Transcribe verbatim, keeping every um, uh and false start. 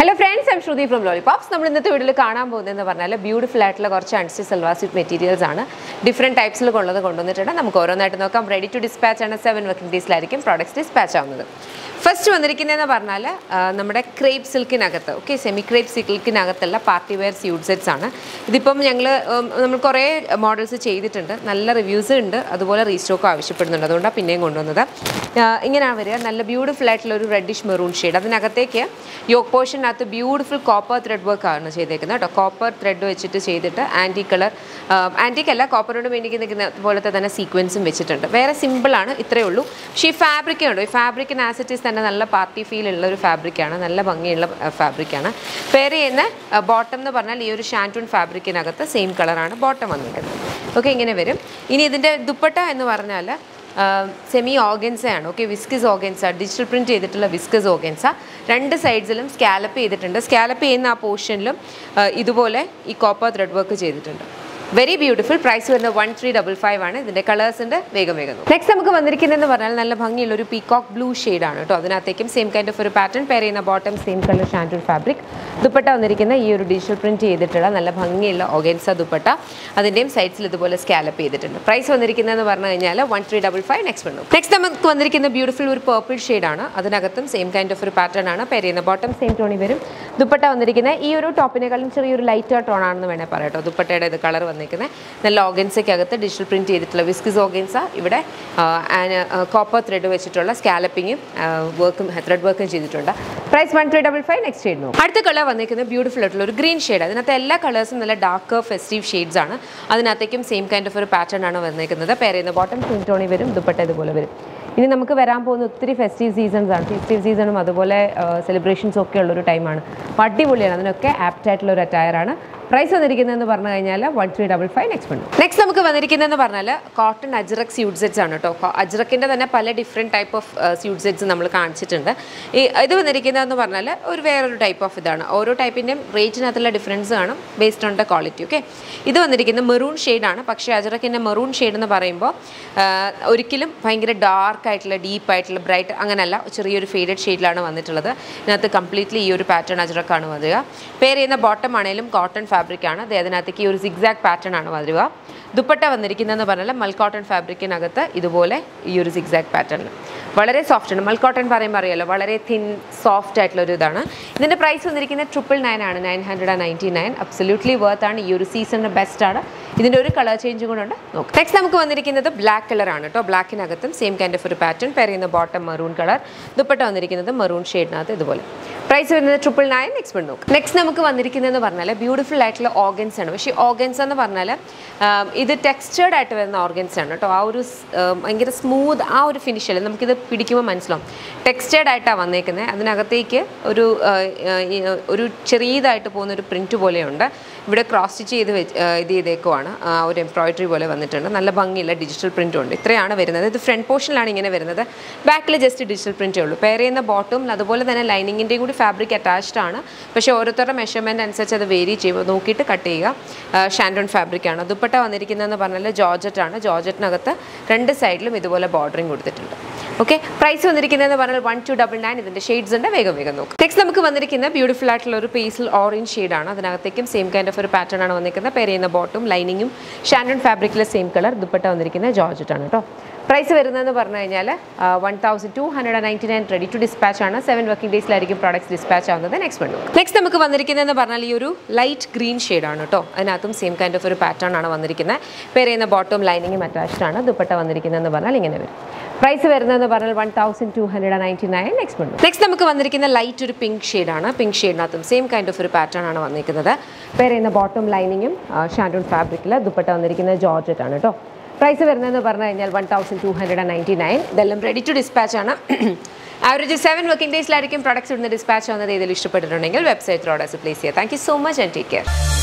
Hello friends, I'm Shruti from Lollipops. We will see a beautiful anti salwar suit materials. Different types of products. Ready to dispatch and seven working days products dispatch. First one is the crepe silk, okay, semi crepe silk party wear suit sets. This is models reviews restock. Beautiful reddish maroon shade. Yoke portion at the beautiful copper thread work. Copper thread antique color, antique color, copper and sequence. Very simple. She fabric fabric and as it is a party feel fabric fabric. Pair bottom the shantung fabric same color bottom. Okay, this is dupatta. Uh, semi organza, okay, viscose organza, digital print editilla viscose organza. Two sides ilum scallop editunda. Scallop enna portion lum idupole ee copper thread work cheyidittundu. Very beautiful. Price is one three five five aanu. Idinte colors undu vegam vegam. Next namukku vandirikkunnu parnal nalla bhangiyulla oru peacock blue shade aanu ട്ടോ. Adinathekkum same kind of oru pattern pair cheyna bottom same color shantung fabric. Dupatta vandirikkunna ee oru digital print cheyidittulla nalla bhangiyulla organza dupatta. Adindeyum sides il idupole scallop cheyidittundu. Price vandirikkunnu parnu kayinjal one three five five. Next one. Next namukku vandirikkunna beautiful oru purple shade aanu. Adinagathum same kind of oru pattern aanu. Pair cheyna bottom same tone varum. Dupatta vandirikkunna ee oru top nekkalum cheriya oru lighter tone aanennu vena parayato. Dupattade idu color the organza digital print viscose organza and copper thread scalloping work thread work price one three five five. Next shade no the color is beautiful green shade all colors are darker festive shades same kind of pattern pair in the bottom same tone dupatta. This is three festive seasons. Festive season is celebrations of time. Party is apt attire. Price is one three five five. Next one. Next, we have cotton Ajrak suit sets. Ajrak is different type of uh, suit sets. This is a type of Oro type in range difference based on the quality. Okay? This is a maroon shade. Ajrak is a maroon shade. It is dark, deep, bright, and faded shade. This is completely a pattern. Pair in the bottom cotton fabric aanu adinathekku oru zigzag pattern aanu vadruva dupatta vandirikkunna parnalla mal cotton fabric nagatha idupole ee oru zigzag pattern valare soft ആണ് mal cotton parayumba ariyalo valare thin soft aayittulla oru idana idinte price vandirikkunna triple nine aanu nine ninety-nine absolutely worth aanu ee oru season best aanu idinte oru color change kuda undu nokku next namukku vandirikkunnathu black color aanu ട്ടോ black inagathum same kind of oru pattern pair in the bottom maroon color dupatta vandirikkunnathu maroon shade nathu idupole price is triple nine. Next one. Next, we have beautiful organs. This organs is textured organs. It is smooth finish. Textured print. We have cross stitch this embroidery digital print. The front portion is back just digital print. Pair in the bottom, lining in fabric attached aanu പക്ഷേ ഓരോരുത്തരുടെ measurement അനുസരിച്ച് അത് vary ചെയ്യും നോക്കിയിട്ട് cut ചെയ്യുക ഷാൻഡോൺ fabric ആണ് ദുപ്പട്ട വന്നിരിക്കുന്നതെന്ന് പറഞ്ഞാൽ georgette ആണ് ജോർജറ്റിനകത്ത് രണ്ട് സൈഡിലും ഇതുപോലെ ബോർഡറിംഗ് കൊടുത്തിട്ടുണ്ട് ഓക്കേ പ്രൈസ് വന്നിരിക്കുന്നതെന്ന് പറഞ്ഞാൽ one two nine nine ഇതിന്റെ ഷെയ്ഡ്സ് ഉണ്ട് വേഗം വേഗം നോക്ക് നെക്സ്റ്റ് നമുക്ക് വന്നിരിക്കുന്ന ബ്യൂട്ടിഫുൾ ആയിട്ടുള്ള ഒരു പേസ്റ്റൽ ഓറഞ്ച് ഷെയ്ഡ് ആണ് അതിനകത്തേക്കും സെയിം കൈൻഡ് ഓഫ് ഒരു പാറ്റേൺ ആണ് വന്നിരിക്കുന്നത് പെയർ ചെയ്യുന്ന ബോട്ടം ലൈനിങ്ങും ഷാൻഡോൺ ഫാബ്രിക്കിലെ സെയിം കളർ ദുപ്പട്ട വന്നിരിക്കുന്നത് ജോർജറ്റ് ആണ് ട്ടോ price വരുന്നതെന്ന് പറഞ്ഞു കഴിഞ്ഞാൽ one thousand two hundred ninety-nine ready to dispatch ആണ് seven working days ലായിരിക്കും products dispatch ആവുന്നത് നെക്സ്റ്റ് വൺ നെക്സ്റ്റ് നമുക്ക് വന്നിരിക്കുന്നതെന്ന് പറഞ്ഞാൽ ഈ ഒരു ലൈറ്റ് ഗ്രീൻ ഷെയ്ഡ് ആണ് ട്ടോ അതിനകത്തും സെയിം കൈൻഡ് ഓഫ് ഒരു പാറ്റേൺ ആണ് വന്നിരിക്കുന്നത് പെയർ ചെയ്യുന്ന ബോട്ടം ലൈനിങ്ങും അറ്റാച്ച്ഡ് ആണ് ദുപ്പട്ട വന്നിരിക്കുന്നതെന്ന് പറഞ്ഞാൽ ഇങ്ങനെ വരും പ്രൈസ് വരുന്നതെന്ന് പറഞ്ഞാൽ one thousand two hundred ninety-nine next one next നമുക്ക് വന്നിരിക്കുന്ന ലൈറ്റ് ഒരു പിങ്ക് ഷെയ്ഡ് ആണ് പിങ്ക് ഷെയ്ഡിനകത്തും സെയിം കൈൻഡ് ഓഫ് ഒരു പാറ്റേൺ ആണ് വന്നിരിക്കുന്നത് പെയർ ചെയ്യുന്ന ബോട്ടം ലൈനിങ്ങും ഷാൻഡോൺ ഫാബ്രിക്കിൽ ദുപ്പട്ട വന്നിരിക്കുന്നത് ജോർജറ്റ് ആണ് ട്ടോ price വരുന്നതെന്ന് പറഞ്ഞു കഴിഞ്ഞാൽ one thousand two hundred ninety-nine ഇതെല്ലാം റെഡി ടു ഡിസ്പാച്ച് ആണ് ആവറേജ് seven വർക്കിംഗ് ഡേയ്സിലായിരിക്കും പ്രൊഡക്ട്സ് ഇടുന്ന ഡിസ്പാച്ച് ആവുന്നത് ഇതിൽ ഇഷ്ടപ്പെട്ടിട്ടുണ്ടെങ്കിൽ വെബ്സൈറ്റിൽ ഓർഡേഴ്സ് പ്ലേസ് ചെയ്യുക thank you so much and take care